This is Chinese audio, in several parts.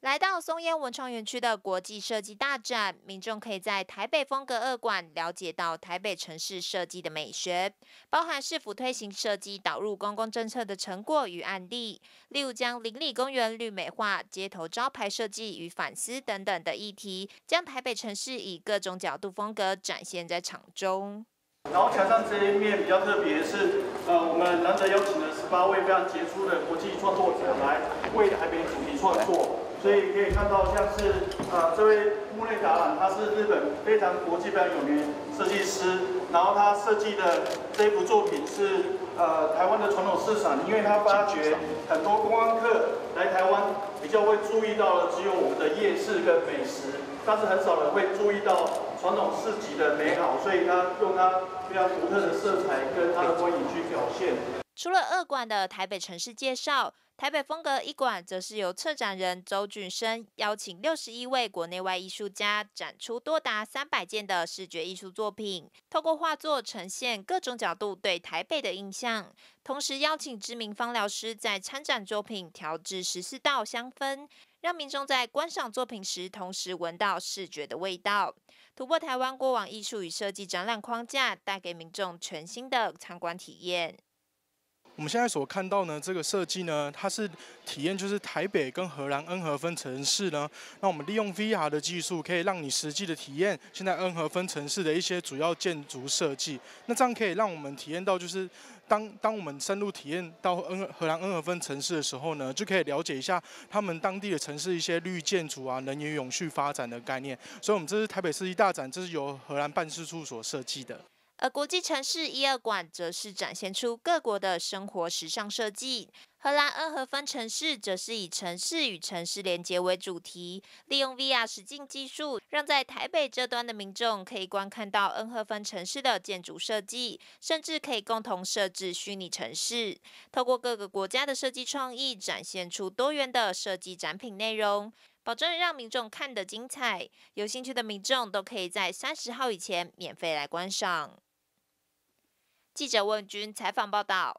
来到松烟文创园区的国际设计大展，民众可以在台北风格二馆了解到台北城市设计的美学，包含市府推行设计导入公共政策的成果与案例，例如将邻里公园绿美化、街头招牌设计与反思等等的议题，将台北城市以各种角度风格展现在场中。 然后墙上这一面比较特别是，我们难得邀请了18位非常杰出的国际创作者来为台北主题创作，所以可以看到像是这位木内达朗，他是日本非常国际非常有名的设计师，然后他设计的这一幅作品是台湾的传统市场，因为他发觉很多观光客来台湾比较会注意到的只有我们的夜市跟美食，但是很少人会注意到传统市集的美好，所以他用他非常独特的色彩跟他的光影去表现。 除了二馆的台北城市介绍，台北风格一馆则是由策展人周俊生邀请61位国内外艺术家展出多达300件的视觉艺术作品，透过画作呈现各种角度对台北的印象，同时邀请知名芳疗师在参展作品调制14道香氛，让民众在观赏作品时同时闻到视觉的味道，突破台湾过往艺术与设计展览框架，带给民众全新的参观体验。 我们现在所看到呢，这个设计呢，它是体验就是台北跟荷兰恩和分城市呢。那我们利用 VR 的技术，可以让你实际的体验现在恩和分城市的一些主要建筑设计。那这样可以让我们体验到，就是当我们深入体验到荷兰恩和分城市的时候呢，就可以了解一下他们当地的城市一些绿建筑啊、能源永续发展的概念。所以，我们这是台北设计大展，这是由荷兰办事处所设计的。 而国际城市1、2馆则是展现出各国的生活时尚设计。荷兰恩和分城市则是以城市与城市连接为主题，利用 VR 实境技术，让在台北这端的民众可以观看到恩和分城市的建筑设计，甚至可以共同设置虚拟城市。透过各个国家的设计创意，展现出多元的设计展品内容，保证让民众看得精彩。有兴趣的民众都可以在30号以前免费来观赏。记者问君采访报道。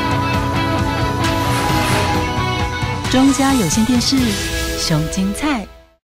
中嘉有线电视，熊精彩。